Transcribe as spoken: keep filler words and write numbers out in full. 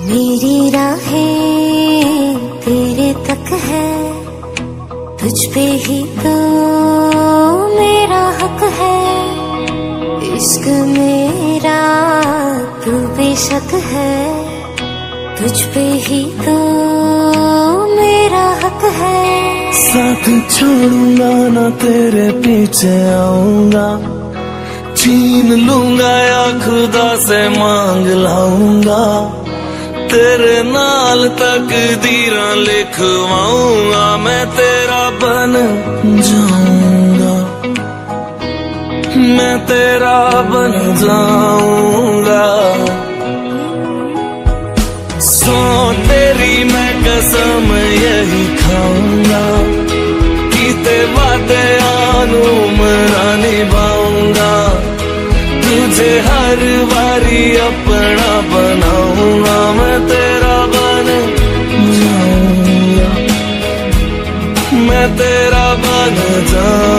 मेरी राहें तेरे तक है, तुझ पे ही तो मेरा हक है। इश्क मेरा तू बेशक है, तुझ पे ही तो मेरा हक है। साथ छोड़ूंगा ना तेरे पीछे आऊंगा, छीन लूंगा या खुदा से मांग लाऊंगा। तेरे नाल तकदीरां लिखवाऊंगा, मैं तेरा बन जाऊंगा, मैं तेरा बन जाऊंगा। सो तेरी मैं कसम यही खाऊंगा, कीते वादे आनू मरा निभाऊंगा। तुझे हर बारी अपना बनाऊंगा, मैं तेरा बन जाऊंगा, मैं तेरा बन जाऊंगा।